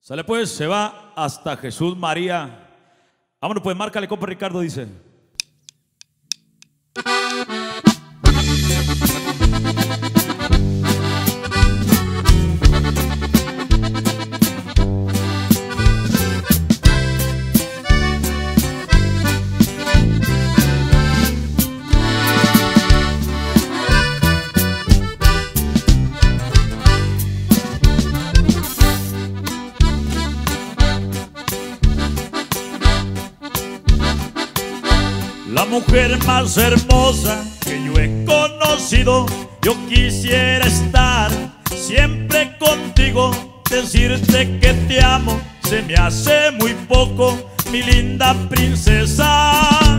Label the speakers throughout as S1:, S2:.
S1: Sale pues, se va hasta Jesús María. Vámonos pues, márcale, compa Ricardo, dice. La mujer más hermosa que yo he conocido, yo quisiera estar siempre contigo. Decirte que te amo se me hace muy poco, mi linda princesa.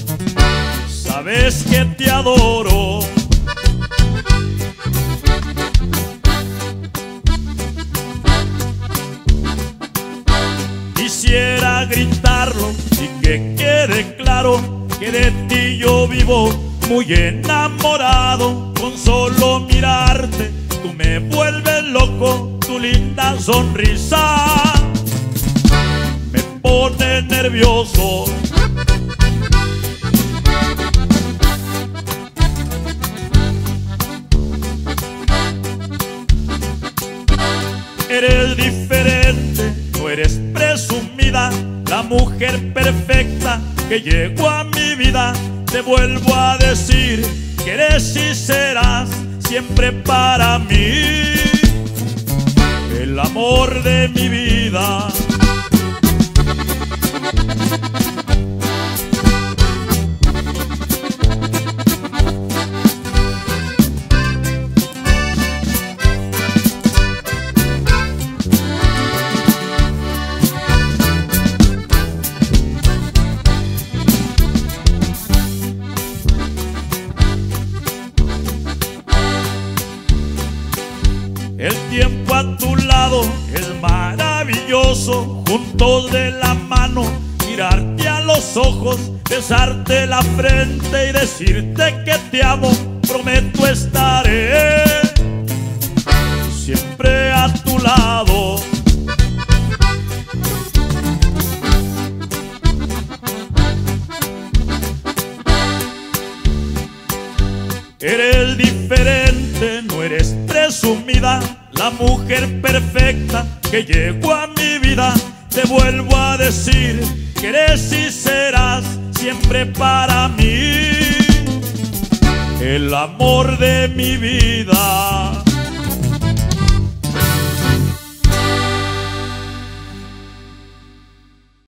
S1: Sabes que te adoro. Quisiera gritarlo y que quede claro que de ti yo vivo muy enamorado. Con solo mirarte tú me vuelves loco, tu linda sonrisa me pone nervioso. Eres diferente, no eres presumida, la mujer perfecta que llegó a mi vida. Te vuelvo a decir que eres y serás siempre para mí el amor de mi vida. El tiempo a tu lado es maravilloso, juntos de la mano, mirarte a los ojos, besarte la frente y decirte que te amo. Prometo estaré siempre a tu lado. Eres diferente, no eres presumida, la mujer perfecta que llegó a mi vida. Te vuelvo a decir que eres y serás siempre para mí el amor de mi vida.